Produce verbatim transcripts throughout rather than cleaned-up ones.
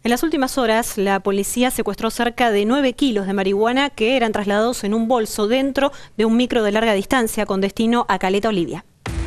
En las últimas horas, la policía secuestró cerca de nueve kilos de marihuana que eran trasladados en un bolso dentro de un micro de larga distancia con destino a Caleta Olivia.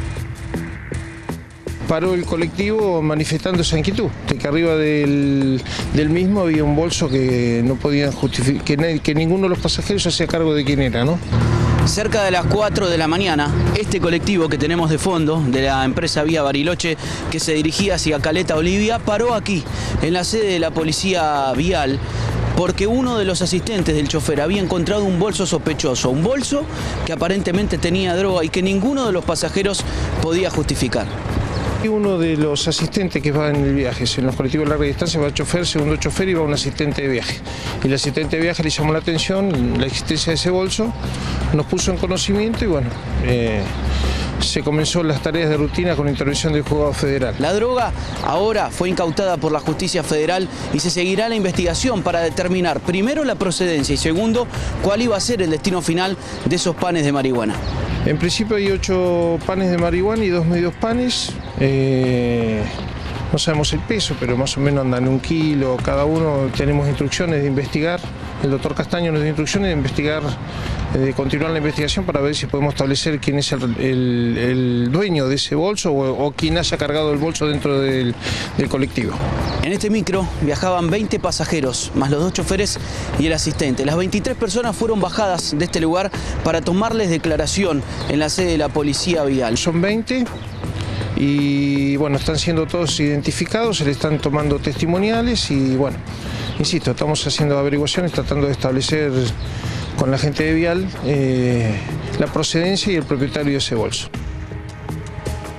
Paró el colectivo manifestando esa inquietud, de que arriba del, del mismo había un bolso que no podían justificar, que, que ninguno de los pasajeros se hacía cargo de quién era, ¿no? Cerca de las cuatro de la mañana, este colectivo que tenemos de fondo, de la empresa Vía Bariloche, que se dirigía hacia Caleta Olivia, paró aquí, en la sede de la policía vial, porque uno de los asistentes del chofer había encontrado un bolso sospechoso, un bolso que aparentemente tenía droga y que ninguno de los pasajeros podía justificar. Uno de los asistentes que va en el viaje, en los colectivos de larga distancia va el chofer, segundo chofer y va un asistente de viaje. Y el asistente de viaje le llamó la atención la existencia de ese bolso, nos puso en conocimiento y bueno, eh, se comenzó las tareas de rutina con la intervención del juzgado federal. La droga ahora fue incautada por la justicia federal y se seguirá la investigación para determinar primero la procedencia y segundo cuál iba a ser el destino final de esos panes de marihuana. En principio hay ocho panes de marihuana y dos medios panes. Eh, no sabemos el peso, pero más o menos andan un kilo cada uno. Tenemos instrucciones de investigar. El doctor Castaño nos dio instrucciones de investigar, de continuar la investigación para ver si podemos establecer quién es el, el, el dueño de ese bolso o, o quién haya cargado el bolso dentro del, del colectivo. En este micro viajaban veinte pasajeros, más los dos choferes y el asistente. Las veintitrés personas fueron bajadas de este lugar para tomarles declaración en la sede de la policía vial. Son veinte. Y bueno, están siendo todos identificados, se le están tomando testimoniales y bueno, insisto, estamos haciendo averiguaciones tratando de establecer con la gente de Vial eh, la procedencia y el propietario de ese bolso.